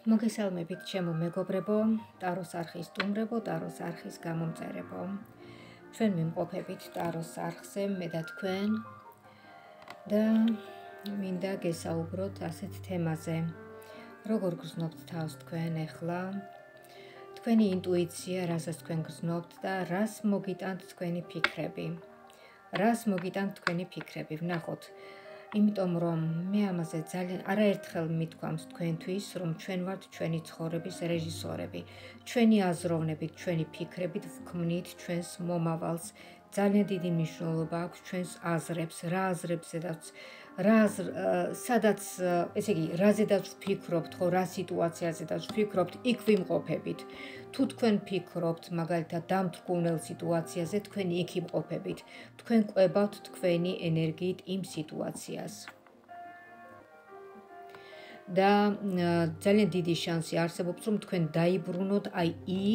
მოგესალმებით ჩემო მეგობრებო, ტაროს არხის სტუმრებო, ტაროს არხის გამომწერებო. ჩვენ ვიმყოფებით ტაროს არხზე, მე და თქვენ და მინდა გესაუბროთ ასეთ თემაზე. როგორ გრძნობთ თავს თქვენ ახლა? თქვენი ინტუიცია, რასაც თქვენ გრძნობთ და რას მოგიტანთ თქვენი ფიქრები? რას მოგიტანთ თქვენი ფიქრები? ვნახოთ. იმიტომ რომ მე ამაზე ძალიან არაერთხელ მithქვამს თქვენთვის, რომ ჩვენ ვართ ჩვენი ცხოვრების რეჟისორები. ჩვენი აზროვნებით, ჩვენი ფიქრებით ვქმნით ჩვენს მომავალს. ძალიან დიდი მნიშვნელობა აქვს ჩვენს აზრებს, რა აზრებზედაც, სადაც, ესე იგი, რაზედაც ვფიქრობთ, ხო, რა სიტუაციაზედაც ვფიქრობთ, იქ ვიმყოფებით. თუ თქვენ ფიქრობთ, მაგალითად, დამთრგუნელ სიტუაციაზე, თქვენ იქ იმყოფებით. თქვენ ყვებავთ თქვენი ენერგიით იმ სიტუაციას. და ძალიან დიდი შანსი არსებობს, რომ თქვენ დაიბრუნოთ აი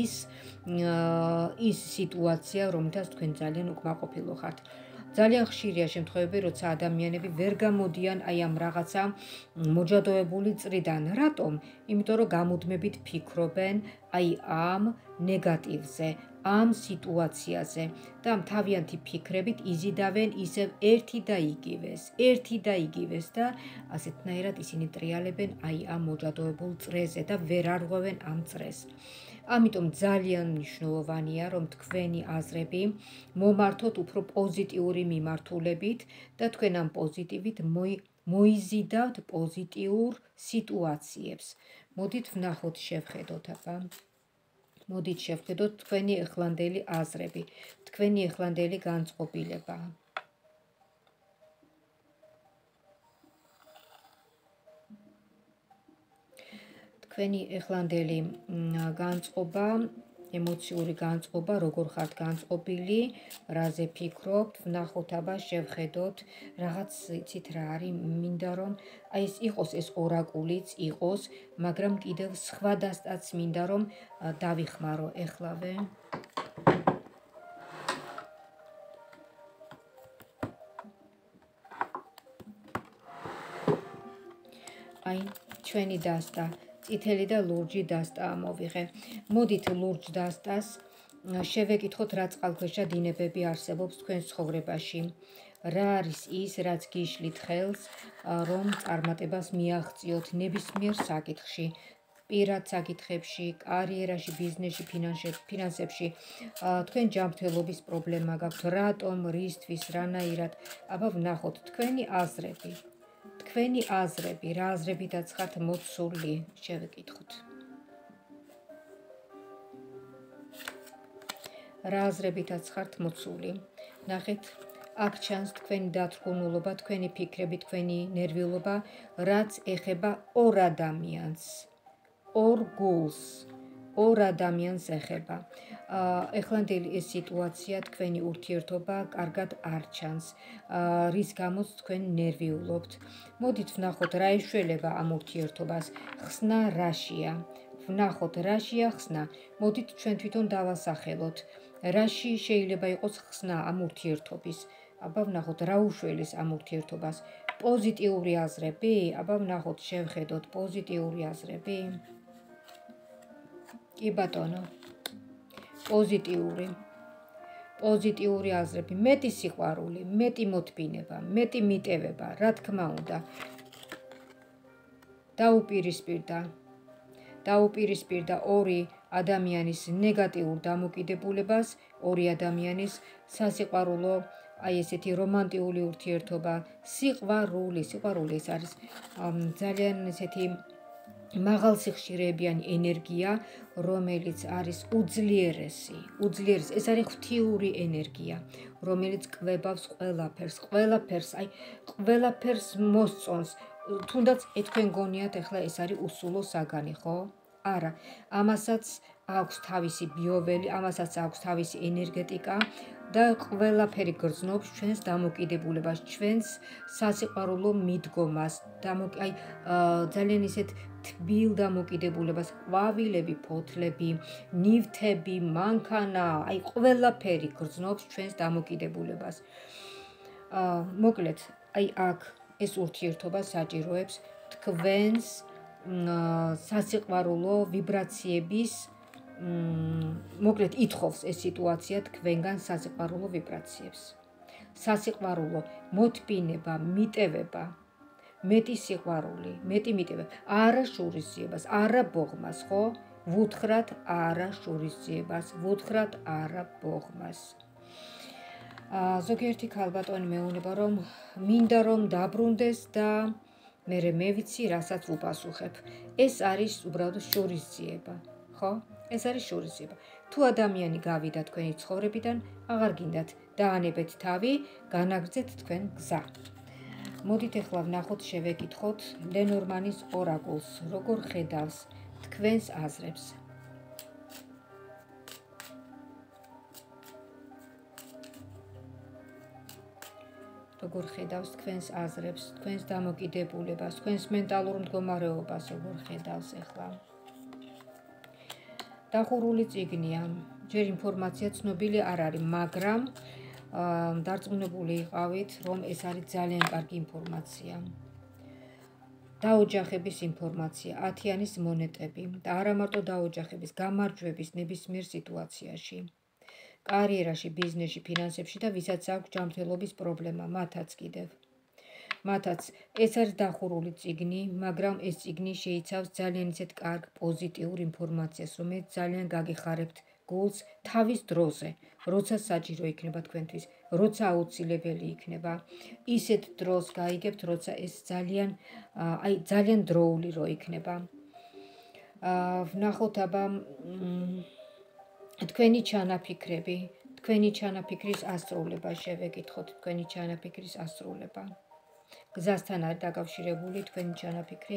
ის სიტუაცია, რომელთაც თქვენ ძალიან უკმაყოფილო ხართ. ძალიან ხშირია შემთხვევები, როცა ადამიანები ვერ გამოდიან აი ამ რაღაცა მოჯადოებული წრიდან. რატომ? იმიტომ რომ გამუდმებით ფიქრობენ აი ამ ნეგატივზე, ამ სიტუაციაზე და ამ თავიანთი ფიქრებით იზიდავენ ისევ ერთი და იგივეს და ასეთნაირად ისინი ტრიალებენ აი ამ მოჯადოებულ წრეზე და ვერ არღვევენ ამ წრეს. ამიტომ ძალიან მნიშვნელოვანია, რომ თქვენი აზრები მომართოთ უფრო პოზიტიური მიმართულებით და თქვენ ამ პოზიტივით მოიზიდავთ პოზიტიურ სიტუაციებს. მოდით ვნახოთ, შევხედოთ აბა. მოდით შევხედოთ თქვენი ახლანდელი აზრები, თქვენი ახლანდელი განწყობილება. თქვენი ახლანდელი განწყობა, ემოციური განწყობა, როგორ ხართ განწყობილი, რაზე ფიქრობთ, ვნახოთ აბა, შევხედოთ, რაღაც იცით რა არის, მინდა რომ აი ეს იყოს, ეს ორაკულიც იყოს, მაგრამ კიდევ სხვა დასტაც მინდა რომ დავიხმარო ეხლავე. აი, ჩვენი დასტა, წითელი და ლურჯი დასტა ამოვიღე. მოდით ლურჯ დასტას შევეკითხოთ, რა წყალქვეშა დინებები არსებობს თქვენს ცხოვრებაში. რა არის ის, რაც გიშლით ხელს, რომ წარმატებას მიაღწიოთ ნებისმიერ საკითხში, პირად საკითხებში, კარიერაში, ბიზნესში, ფინანსებში. თქვენ ჯანმრთელობის პრობლემა გაქვთ, რატომ, რისთვის, რანაირად? აბა ვნახოთ თქვენი აზრები. თქვენი აზრები, რა აზრებითაც ხართ მოცული, შევეკითხოთ. რა აზრებითაც ხართ მოცული. ნახეთ, აქ ჩანს თქვენი დათრგუნულობა, თქვენი ფიქრები, თქვენი ნერვიულობა, რაც ეხება ორ ადამიანს, ორ გულს, ორ ადამიანს ეხება. ახლანდელი ეს სიტუაცია, თქვენი ურთიერთობა კარგად არ ჩანს, რის გამოც თქვენ ნერვიულობთ. მოდით ვნახოთ, რა ეშველება ამ ურთიერთობას, ხსნა რაშია. ვნახოთ, რაშია ხსნა. მოდით ჩვენ თვითონ დავასახელოთ. რაში შეიძლება იყოს ხსნა ამ ურთიერთობის? აბა ვნახოთ, რა უშველის ამ ურთიერთობას? პოზიტიური აზრები? აბა ვნახოთ, შევხედოთ, პოზიტიური აზრები. კი ბატონო, პოზიტიური აზრები, მეტი სიყვარული, მეტი მოთმინება, მეტი მიტევება, რა თქმა უნდა. დაუპირისპირდა ორი ადამიანის ნეგატიურ დამოკიდებულებას, ორი ადამიანის სასიყვარულო, აი ესეთი რომანტიული ურთიერთობა, სიყვარული ეს არის ძალიან ესეთი მაღალსიხშირეებიანი ენერგია, რომელიც არის უძლიერესი, ეს არის ღვთიური ენერგია, რომელიც კვებავს ყველაფერს მოსწონს. თუნდაც თქვენ გონიათ, ახლა ეს არის უსულო საგანი, ხო? არა, ამასაც აქვს თავისი ბიოველი, ამასაც აქვს თავისი ენერგეტიკა და ყველაფერი გრძნობს ჩვენს დამოკიდებულებას, ჩვენს სასიყვარულო მიდგომას, ძალიან ისეთ თბილ დამოკიდებულებას, ყვავილები, ფოთლები, ნივთები, მანქანა, აი ყველაფერი გრძნობს ჩვენს დამოკიდებულებას. მოკლედ, აი აქ ეს ურთიერთობა საჭიროებს თქვენს სასიყვარულო ვიბრაციების მოკლედ ითხოვს ეს სიტუაცია თქვენგან სასიყვარულო ვიბრაციებს. სასიყვარულო მოთბინება, მიტევება, მეტი სიყვარული, მეტი მიტევება, არა შურისძიებას, არა ბოღმას, ხო? ვუთხრათ არა შურისძიებას, ვუთხრათ არა ბოღმას. ზოგიერთი ქალბატონი მეუბნება, რომ მინდა რომ დაბრუნდეს და მე ვიცი, რასაც ვუპასუხებ. ეს არის უბრალოდ შურისძიება, ხო? ეს არის შურისძიება. თუ ადამიანი გავიდა თქვენი ცხოვრებიდან, აღარ გინდათ დაანებეთ თავი, განაგრძეთ თქვენ გზა. მოდით ახლა ვნახოთ, შევეკითხოთ ლენორმანის ორაკულს, როგორ ხედავს თქვენს აზრებს. როგორ ხედავს თქვენს აზრებს, თქვენს დამოკიდებულებას, თქვენს მენტალურ მდგომარეობას, როგორ ხედავს ახლა. დახურული წიგნია, ჯერ ინფორმაცია ცნობილი არ არის, მაგრამ დარწმუნებული იყავით, რომ ეს არის ძალიან კარგი ინფორმაცია. დაოჯახების ინფორმაცია, 10-იანის მონეტები და არა მარტო დაოჯახების, გამარჯვების ნებისმიერ სიტუაციაში. კარიერაში, ბიზნესში, ფინანსებში და ვისაც აქვს ჯანმრთელობის პრობლემა, მათაც კიდევ. მათაც ეს არის დახურული წიგნი, მაგრამ ეს წიგნი შეიცავს ძალიან ისეთ კარგ პოზიტიურ ინფორმაციას, რომელიც ძალიან გაგეხარებთ გულს თავის დროზე, როცა საჭირო იქნება თქვენთვის, როცა აუცილებელი იქნება. ისეთ დროს გაიგებთ, როცა ეს ძალიან დროული რო იქნება. ვნახოთ აბა თქვენი ჩანაფიქრები, თქვენი ჩანაფიქრის ასრულება, შევეკითხოთ თქვენი ჩანაფიქრის ასრულება. გზასთან არის დაკავშირებული თქვენი ჩანაფიქრი.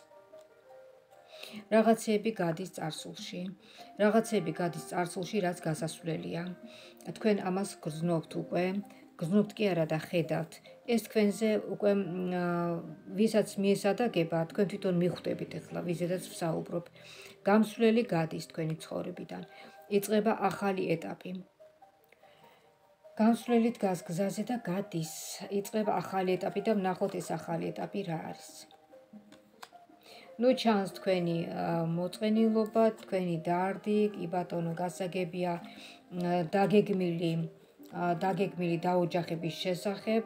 რაღაცეები გადის წარსულში. რაღაცეები გადის წარსულში, რაც გასასვლელია. თქვენ ამას გრძნობთ უკვე, გრძნობთ კი არა და ხედავთ. ეს თქვენზე უკვე ვისაც მიესადაგება, თქვენ თვითონ მიხვდებით ახლა, ვიზედაც ვსაუბრობ. გამსვლელი გადის თქვენი ცხოვრებიდან. იწყება ახალი ეტაპი. გამსვლელი დგას გზაზე და გადის. იწყება ახალი ეტაპი და ვნახოთ ეს ახალი ეტაპი რა არის. ჩანს თქვენი მოწყენილობა, თქვენი დარდი, კი ბატონო, გასაგებია დაგეგმილი დაოჯახების შესახებ,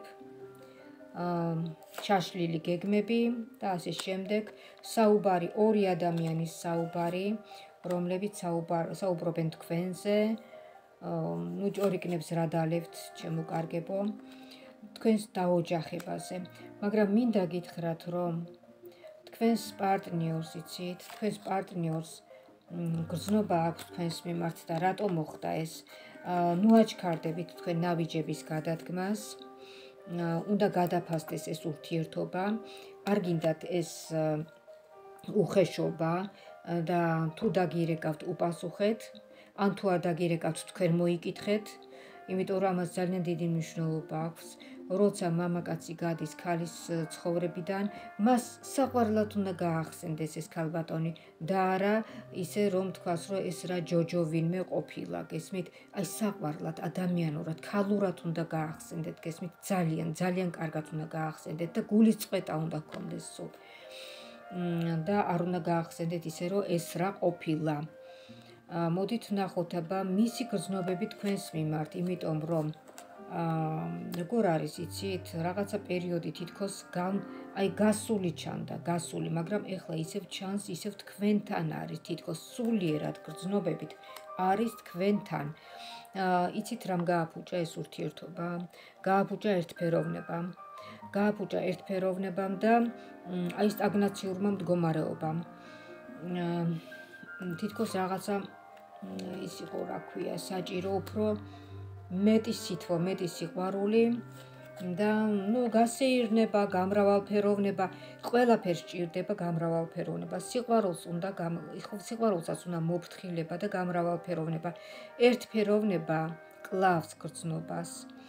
ჩაშლილი გეგმები და ასე შემდეგ. საუბარი, ორი ადამიანის საუბარი, რომლებიც საუბრობენ თქვენზე. ჭორიკნებს რა დალებთ, ჩემო კარგებო, თქვენს დაოჯახებაზე. მაგრამ მინდა გითხრათ, რომ თქვენს პარტნიორს იცით, თქვენს პარტნიორს გრძნობა აქვს თქვენს მიმართ და რატო მოხდა ეს? აჩქარდებით თქვენ ნაბიჯების გადადგმას, უნდა გადაფასდეს ეს ურთიერთობა, არ გინდათ ეს უხეშობა და თუ დაგირეკავთ უპასუხეთ, ან თუ არ დაგირეკავთ თქვენ მოიკითხეთ, იმიტომ რომ ამას ძალიან დიდი მნიშვნელობა აქვს. როცა მამაკაცი გადის ქალის ცხოვრებიდან, მას საყვარლად უნდა გაახსენდეს ეს ქალბატონი და არა ისე რომ თქვას, რომ ეს რა ჯოჯო ვინმე ყოფილა, გესმით? აი საყვარლად, ადამიანურად, ქალურად უნდა გაახსენდეთ, გესმით? ძალიან კარგად უნდა გაახსენდეთ და გულის წყვეტა უნდა გქონდეს სულ. და არ უნდა გაახსენდეთ ისე რომ ეს რა ყოფილა. მოდით ვნახოთ აბა მისი გრძნობები თქვენს მიმართ, იმიტომ რომ როგორ არის იცით, რაღაცა პერიოდი თითქოს გასული ჩანდა, მაგრამ ეხლა ისევ ჩანს, ისევ თქვენთან არის, თითქოს სულიერად გრძნობებით არის თქვენთან. იცით რამ გააფუჭა ეს ურთიერთობა? გააფუჭა ერთფეროვნებამ და აი სტაგნაციურმა მდგომარეობამ. თითქოს რაღაცა ის იყო, რა ქვია, საჭირო უფრო მეტი სითბო, მეტი სიყვარული და გასეირნება, გამრავალფეროვნება, ყველაფერს სჭირდება გამრავალფეროვნება. სიყვარულსაც უნდა მოფრთხილება და გამრავალფეროვნება. ერთფეროვნება კლავს გრძნობას.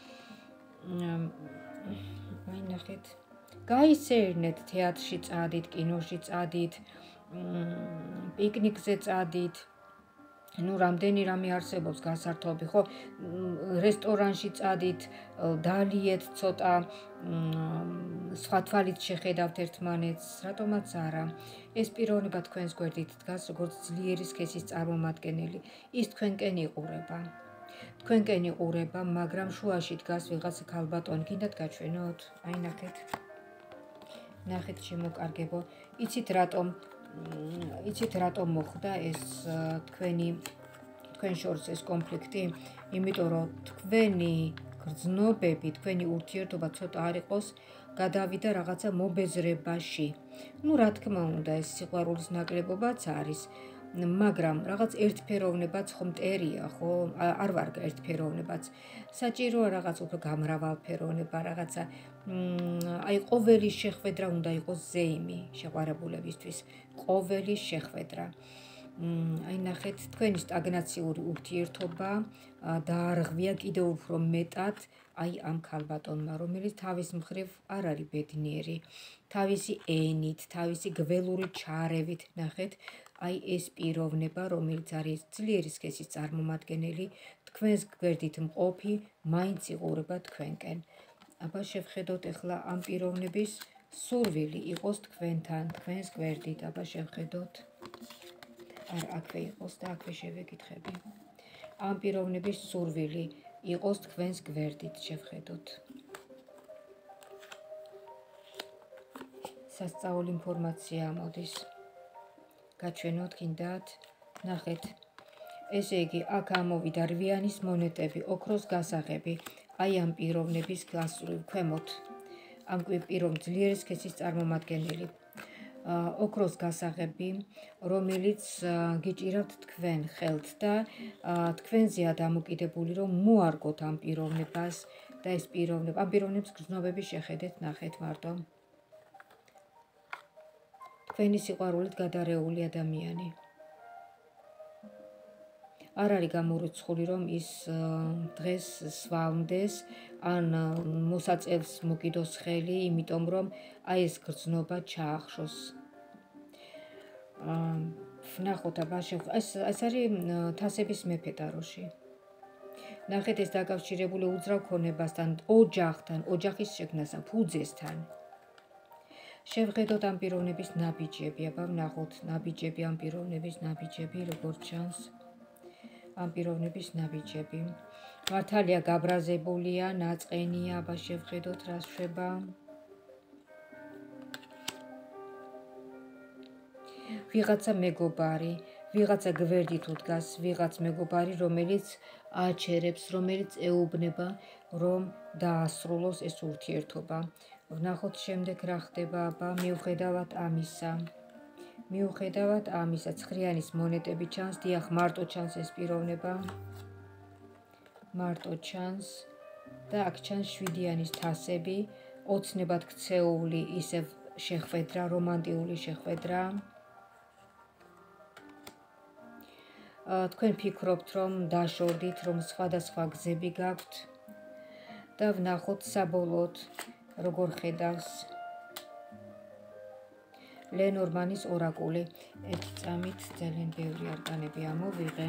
აი ნახეთ, გაისეირნეთ, თეატრში წადით, კინოში წადით, პიკნიკზე წადით, ну რამდენი რამე არსებობს გასართობი, ხო, რესტორანში წადით, დალიეთ ცოტა, სხვა თვალით შეხედავთ ერთმანეთს, რატომაც არა. ეს პიროვნება თქვენს გვერდით დგას, როგორც ძლიერი სქესის წარმომადგენელი. ის თქვენკენ იყურება. თქვენკენ იყურება, მაგრამ შუაში დგას ვიღაცა ქალბატონი, გინდათ გაჩვენოთ? აი ნახეთ. ნახეთ შემოკარგებო. იცით რატომ მოხდა ეს თქვენ შორის ეს კონფლიქტი? იმიტომ რომ თქვენი გრძნობები, თქვენი ურთიერთობა ცოტა არ იყოს გადავიდა რაღაცა მობეზრებაში. ну რა თქმა უნდა ეს სიყვარულის ნაკლებობაც არის, მაგრამ რაღაც ერთფეროვნებაც ხო მტერია, ხო? არ ვარ ერთფეროვნებაც. საჭიროა რაღაც უფრო გამრავალფეროვნება, რაღაცა აი ყოველი შეხვედრა უნდა იყოს ზეიმი შეყვარებულებისთვის. ყოველი შეხვედრა. აი ნახეთ, თქვენი სტაგნაციური ურთიერთობა დაარღვია კიდევ უფრო მეტად აი ამ ქალბატონმა, რომელიც თავის მხრივ არ არის ბედნიერი, თავისი ენით, თავისი გველური ჩარევით, ნახეთ, აი ეს პიროვნება, რომელიც არის ძლიერი სქესის წარმომადგენელი, თქვენს გვერდით მყოფი, მაინც იყურება თქვენკენ. აბა შევხედოთ ახლა ამ პიროვნების სურვილი იყოს თქვენთან, თქვენს გვერდით, აბა შევხედოთ. არა, აქვე იყოს და აქვე შევეკითხები. ამ პიროვნების სურვილი იყოს თქვენს გვერდით, შევხედოთ. სასწაული ინფორმაცია მოდის. გაჩვენოთ გინდათ, ნახეთ. ესე იგი, აქ ამოვიდა რვიანის მონეტები, ოქროს გასაღები, აი ამ პიროვნების გასწვრივ ქვემოთ. ამ პიროვნების ძლიერი სქესის წარმომადგენელი. ოქროს გასაღები, რომელიც გიჭირავთ თქვენ ხელთ და თქვენზეა დამოკიდებული, რომ მოარგოთ ამ პიროვნებას და ეს პიროვნება, ამ პიროვნების გრძნობები შეხედეთ, ნახეთ მარტო. თქვენი სიყვარულით გადარეული ადამიანი. არ არის გამორიცხული, რომ ის დღეს სვამდეს, ან მოსაწევს მოკიდოს ხელი, იმიტომ რომ აი ეს გრძნობა ჩაახშოს. ნახოთ, აბა ეს არის თასების მეფე ტაროში. ნახეთ, ეს დაკავშირებული უძრავ ქონებასთან, ოჯახთან, ოჯახის შექმნასთან, ფუძესთან. შევხედოთ ამ პიროვნების ნაბიჯები, აბა ვნახოთ ნაბიჯები, ამ პიროვნების ნაბიჯები, როგორც ჩანს. ამ პიროვნების ნაბიჯები. მართალია გაბრაზებულია, ნაწყენია, აბა შევხედოთ რა შვება. ვიღაცა მეგობარი, ვიღაცა გვერდით უდგას, ვიღაც მეგობარი, რომელიც აჩერებს, რომელიც ეუბნება, რომ დაასრულოს ეს ურთიერთობა. ვნახოთ შემდეგ რა ხდება, აბა მიუხედავად ამისა, ცხრიანის მონეტები ჩანს, დიახ, მარტო ჩანს ეს პიროვნება. მარტო ჩანს და აქ ჩანს შვიდიანის თასები, ოცნებად ქცეული ისევ შეხვედრა, რომანტიული შეხვედრა. თქვენ ფიქრობთ, რომ დაშორდით, რომ სხვადასხვა გზები გაქვთ და ვნახოთ საბოლოოდ როგორ ხედავს ლენორმანის ორაკული. ერთ წამით ძალიან ბევრი არკანები ამოვიღე.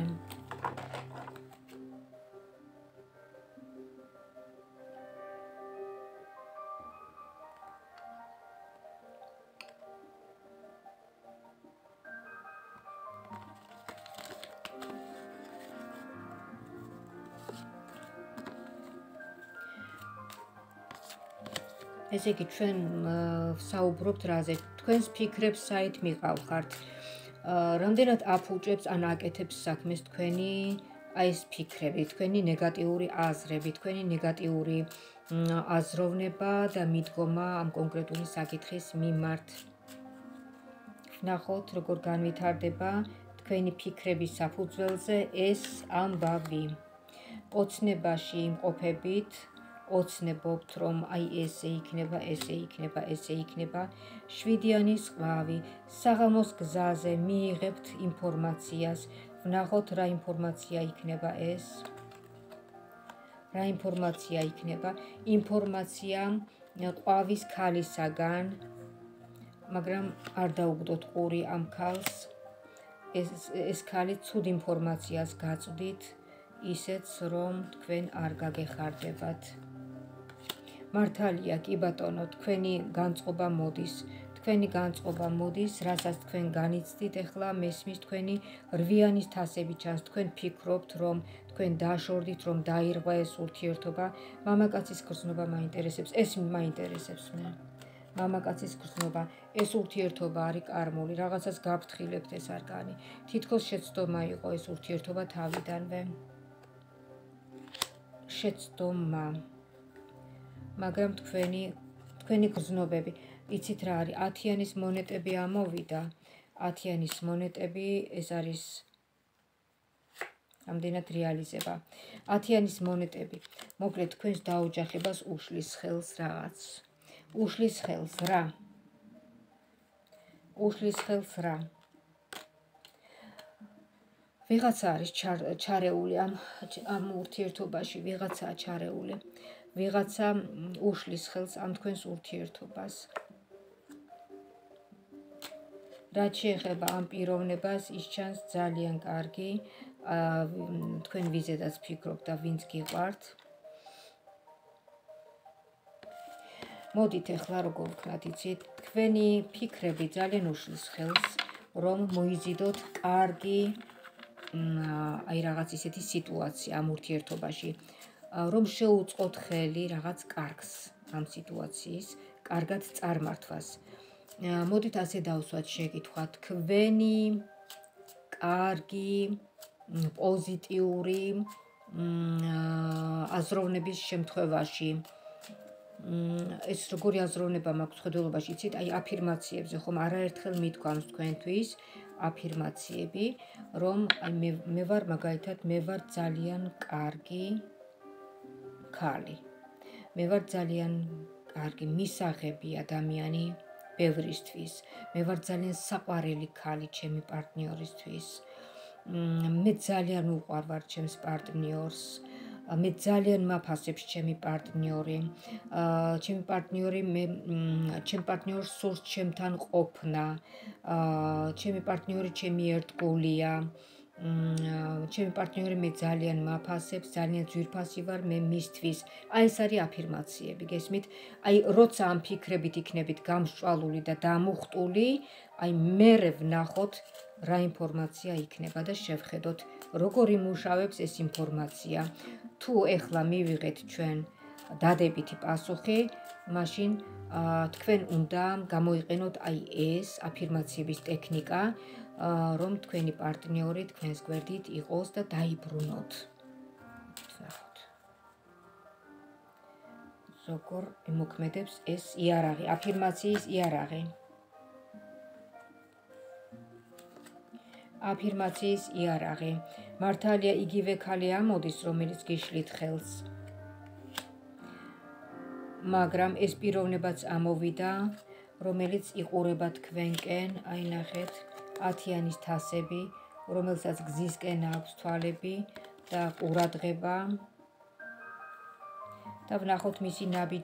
ესე იგი, ჩვენ საუბრობთ რაზე? თქვენს ფიქრებს საით მიყავხართ? რამდენად აფუჭებს ან აკეთებს საქმეს თქვენი აი ეს ფიქრები, თქვენი ნეგატიური აზრები, თქვენი ნეგატიური აზროვნება და მიდგომა ამ კონკრეტული საკითხის მიმართ. ვნახოთ, როგორ განვითარდება თქვენი ფიქრების საფუძველზე ეს ამბავი. ოცნებაში იმყოფებით, ოცნებობთ, რომ აი ესე იქნება, ესე იქნება, ესე იქნება. შვიდიანი ზღვავი, საღამოს გზაზე მიიღებთ ინფორმაციას. ვნახოთ რა ინფორმაცია იქნება ეს. რა ინფორმაცია იქნება? ინფორმაცია ყვავის ქალისაგან, მაგრამ არ დაუგდოთ ყური ამ ქალს. ეს ქალი ცუდ ინფორმაციას გაწვდით, ისეც რომ თქვენ არ გაგეხარდებათ. მართალია, კი ბატონო, თქვენი განწყობა მოდის, რასაც თქვენ განიცდით, ახლა მესმის თქვენი რვიანის თასები ჩანს, თქვენ ფიქრობთ, რომ თქვენ დაშორდით, რომ დაირღვა ეს ურთიერთობა. მამაკაცის გრძნობა მაინტერესებს, ეს მაინტერესებს მე. მამაკაცის გრძნობა, ეს ურთიერთობა არის კარმული, რაღაცას გაფრთხილებთ, ეს არგანი. თითქოს შეცდომა იყო ეს ურთიერთობა თავიდანვე. შეცდომა. მაგრამ თქვენი გრძნობები, იცით რა არის, 10-იანის მონეტები ამოვიდა. 10-იანის მონეტები, ეს არის ამდენად რეალიზება. 10-იანის მონეტები, მოკლედ თქვენს დაოჯახებას უშლის ხელს რაღაც. უშლის ხელს რა. უშლის ხელს რა. ვიღაცა არის ჩარეული ამ ურთიერთობაში, ვიღაცაა ჩარეული. ვიღაცა უშლის ხელს ამ თქვენს ურთიერთობას. რაც შეეხება ამ პიროვნებას, ის ჩანს ძალიან კარგი. თქვენ ვიზედაც ფიქრობთ და ვინც გიყვართ. მოდით ახლა როგორ ვქნათ, იცით, თქვენი ფიქრები ძალიან უშლის ხელს, რომ მოიზიდოთ კარგი აი რაღაც ისეთი სიტუაცია ამ ურთიერთობაში, რომ შეუწყოთ ხელი რაღაც კარგს ამ სიტუაციის, კარგად წარმართვას. მოდით ასე დავსვათ შეკითხვა, თქვენი კარგი, პოზიტიური აზროვნების შემთხვევაში, ეს როგორი აზროვნება მაქვს ხედველობაში, იცით, აი აფირმაციებზე, ხომ არაერთხელ მიდგამს თქვენთვის აფირმაციები, რომ მე ვარ მაგალითად, მე ვარ ძალიან კარგი ქალი. მე ვარ ძალიან კარგი მისაღები ადამიანი ბევრისთვის. მე ვარ ძალიან საყვარელი ქალი ჩემი პარტნიორისთვის. მე ძალიან უყვარვარ ჩემს პარტნიორს. მე ძალიან მაფასებს ჩემი პარტნიორი. ჩემი პარტნიორს სურს ჩემთან ყოფნა. ჩემი პარტნიორი ჩემი ერთგულია. ჩემი პარტნიორი მე ძალიან მაფასებს, ძალიან ძვირფასი ვარ მე მისთვის. აი ეს არის აფირმაციები, გესმით? აი როცა ამ ფიქრებით იქნებით გამსჭვალული და დამუხტული, აი მერე ვნახოთ რა ინფორმაცია იქნება და შევხედოთ როგორ იმუშავებს ეს ინფორმაცია. თუ ეხლა მივიღეთ ჩვენ დადებითი პასუხი, მაშინ თქვენ უნდა გამოიყენოთ აი ეს აფირმაციების ტექნიკა, რომ თქვენი პარტნიორი თქვენს გვერდით იყოს და დაიბრუნოთ. როგორ იმოქმედებს ეს იარაღი, აფირმაციის იარაღი. აფირმაციის იარაღი. მართალია იგივე ქალი ამოდის, რომელიც გიშლით ხელს. მაგრამ ეს პიროვნებაც ამოვიდა, რომელიც იყურება თქვენკენ, აი ნახეთ, 10-იანის თასები, რომელსაც გზისკენ აქვს თვალები და ყურადღება. და ვნახოთ მისი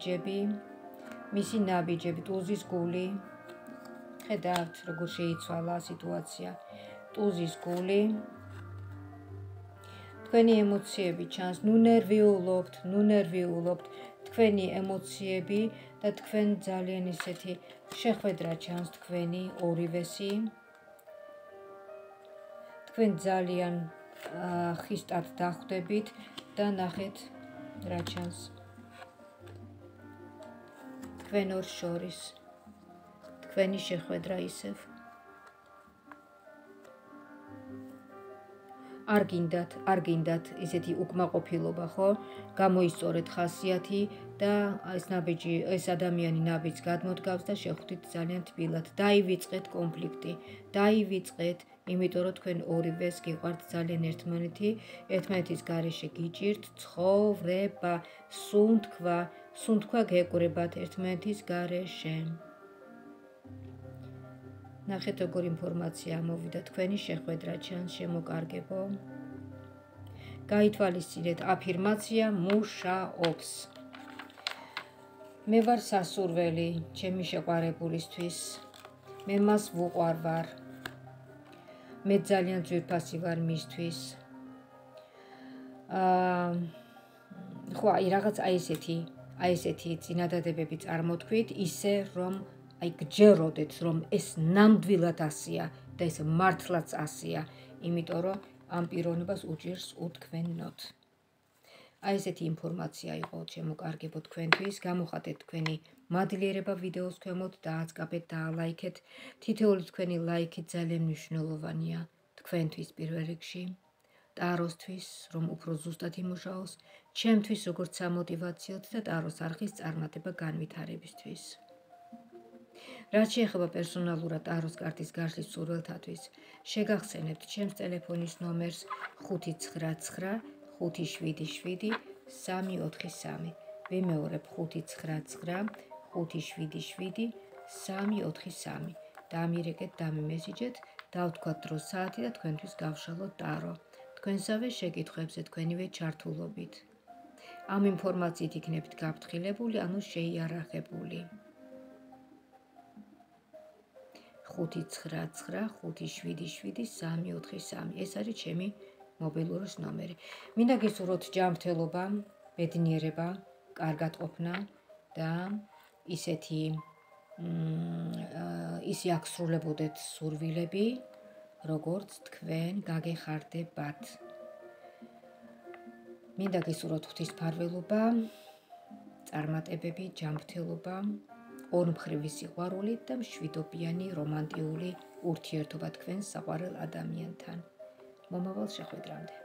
ნაბიჯები, ტუზის გული. ხედავთ, როგორ შეიცვალა სიტუაცია. ტუზის გული. თქვენი ემოციები ჩანს, ნუ ნერვიულობთ, თქვენი ემოციები და თქვენ ძალიან ისეთი შეხვედრა ჩანს თქვენი ორივესი. თქვენ ძალიან ხისტად დახვდებით და ნახეთ რა ჩანს. თქვენ ორ შორის თქვენი შეხვედრა ისევ არ გინდათ ისეთი უკმაყოფილობა, ხო? გამოისწორეთ ხასიათი და ეს ადამიანი ნაბიჯს გადმოდგავს და შეხვდით ძალიან თბილად. დაივიწყეთ კონფლიქტი, იმიტომ რომ თქვენ ორივეს გიყვართ ძალიან ერთმანეთის გარეშე გიჭირთ ცხოვრება, სუნთქვა გეკვრებათ ერთმანეთის გარეშე. ნახეთ როგორ ინფორმაცია ამოვიდა, თქვენი შეხვედრა ჩანს, შემოკარგებო. გაითვალისწინეთ, აფირმაცია მუშაობს. მე ვარ სასურველი ჩემი შეყვარებულისთვის. მე მას ვუყვარვარ. მე ძალიან ძვირფასი ვარ მისთვის. ხო, რაღაც აი ესეთი წინადადებები წარმოთქვით, ისე რომ აი გჯეროდეთ, რომ ეს ნამდვილად ასია და ეს მართლაც ასია, იმიტომ რომ ამ პიროვნებას უჭირს უთქვენოთ. აი ესეთი ინფორმაცია იყო შემოკარგებო თქვენთვის, გამოხატეთ თქვენი მადლიერება ვიდეოს ქვემოთ, დააწყაბეთ, დაალაიქეთ. თითოეული თქვენი ლაიქი ძალიან მნიშვნელოვანია თქვენთვის პირველ რიგში. ტაროსთვის, რომ უფრო ზუსტად იმუშაოს, ჩემთვის როგორც სამოტივაციოდ და ტაროს არხის წარმატება განვითარებისთვის. რაც შეეხება პერსონალურად ტაროს კარტის გაშლის მსურველთათვის, შეგახსენებთ ჩემს ტელეფონის ნომერს 599 577 343. ვიმეორებ 599 577 343. დამირეკეთ, დამიმესიჯეთ, დავთქვათ დრო საათი და თქვენთვის გავშალოთ ტარო. თქვენსავე შეკითხვებზე თქვენივე ჩართულობით. ამ ინფორმაციით იქნებით გაფრთხილებული, ანუ შეიარაღებული. 599 577 343. ეს არის ჩემი მობილურის ნომერი. მინდა გისურვოთ ჯანმრთელობა, ბედნიერება, კარგად ყოფნა და ისე აღსრულებოდეთ სურვილები, როგორც თქვენ გაგეხარდებათ. მინდა გისურვოთ ღვთისმფარველობა, წარმატებები, ჯანმრთელობა, ორმხრივი სიყვარული და მშვიდობიანი რომანტიული ურთიერთობა თქვენ საყვარელ ადამიანთან. მომავალ შეხვედრამდე.